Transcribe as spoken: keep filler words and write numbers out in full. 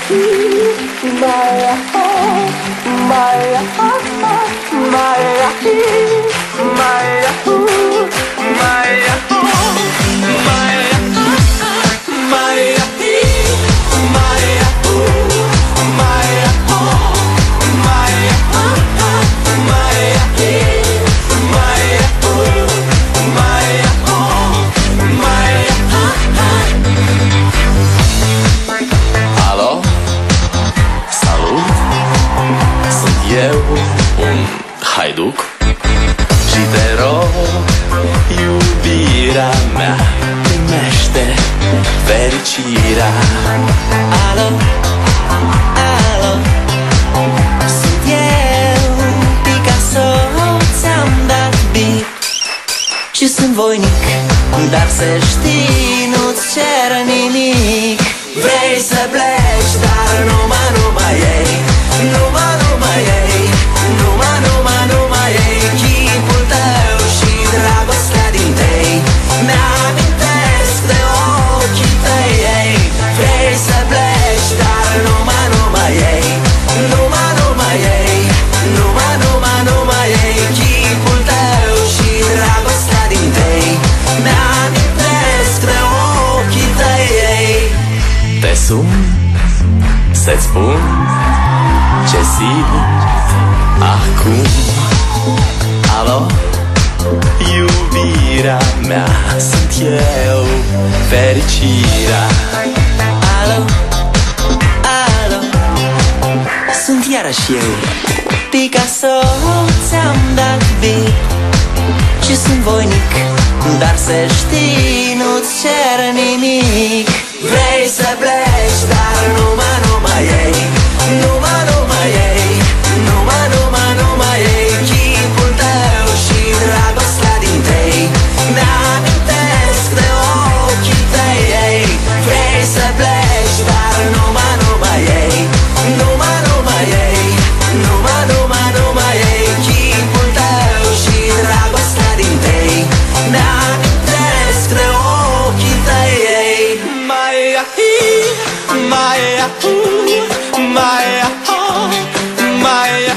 Haiduc și te rog, iubirea mea, primește fericirea. Alo, alo, sunt eu, Picasso, ți-am dat beat și sunt voinic, dar să știi, nu-ți cer nimic. Vrei să pleci, dar numai, numai ei, numai, numai ei, numai, numai, numai ei, chipul tău și dragostea din tei, mi-amintesc de ochii tăi, ei. Vrei să pleci, dar numai, numai ei, numai, numai ei, numai, numai, numai ei, chipul tău și dragostea din tei, mi-amintesc de ochii tăi, ei. Te sun să-ți spun ce simt acum. Alo, iubirea mea, sunt eu, fericirea. Alo, alo, sunt iarăși eu, Picasso, ți-am dat beat și sunt voinic, dar să știi, nu-ți cer nimic. Vrei să pleci, dar numai, numai ei, numai, numai ei, numai, numai, numai ei, chipul tău și dragostea din tei, mi-amintesc de ochii tăi, ei. Vrei să pleci, dar numai, numai ei, numai, numai ei, numai, numai, numai ei, chipul tău și dragostea din tei, mi-amintesc de ochii tăi, ei. Mai mai mai mai